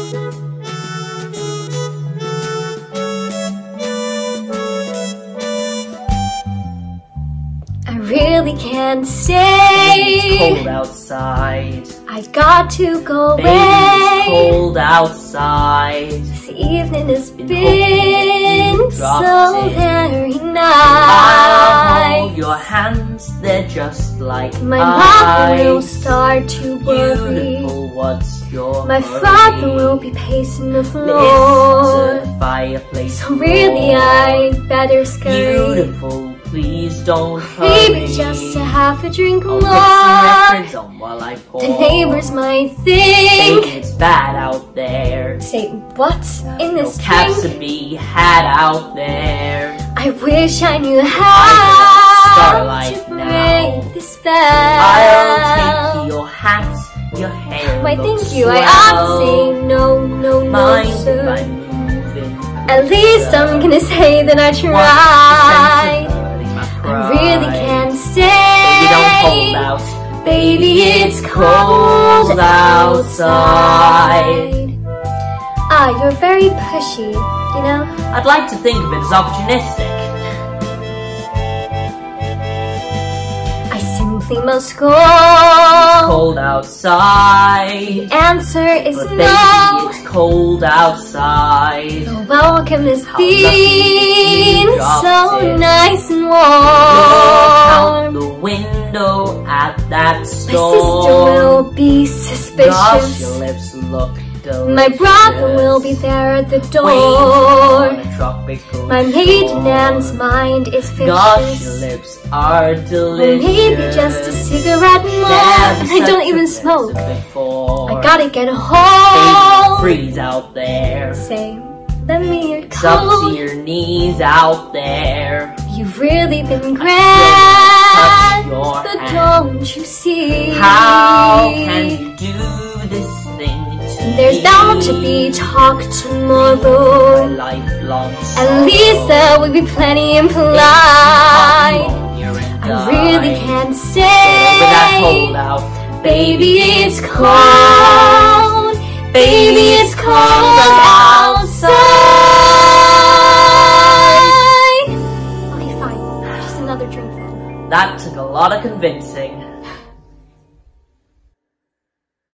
I really can't stay. It's cold outside. I got to go Baby, away. it's cold outside. This evening has Been been hoping so you very I'll nice. hold your hands, they're just like My mother will ice. start to worry. Beautiful, what's your My hurry? father will be pacing the Listen floor. to the fireplace So really roar. I'd better scurry. Beautiful, please don't hurry. Maybe just to have a drink I'll more. put some records on while I pour. The neighbors might Baby, think. it's bad out there. Say, what's in No this caps drink? to be had out there. I wish I knew Under how starlight to now. break the spell. I'll take your hat, your hair. Why, looks thank you. I ought to say swell. no, no, no, Mind if sir. I'm moving? At least I'm gonna say that I tried. I I really can't stay. Baby, don't hold out. Baby, it's cold outside. Ah, you're very pushy, you know? I'd like to think of it as opportunistic. I simply must go. Cold outside. Answer is But no. baby, it's cold outside. The welcome has How lucky been you dropped so in. nice and Look out warm. the window at that My store. sister will be Gosh, your suspicious. lips look delicious. My brother will be there at the door. Waiting on a tropical My maiden shore. aunt's mind is Gosh, your vicious. lips are delicious. Maybe just a cigarette more. Never And I don't such even a smoke. blizzard before. I gotta get Baby, home. freeze out there. Say, lend me your It's up to coat. your knees out there. You've really been Touch grand, your but hand. don't you see? How can you do this thing to me? There's bound to be talk My tomorrow. lifelong At least there will be plenty implied. I really can't stay. With that holdout, Baby, it's cold. Baby, it's cold outside. Okay, fine. Just another drink then. That took a lot of convincing.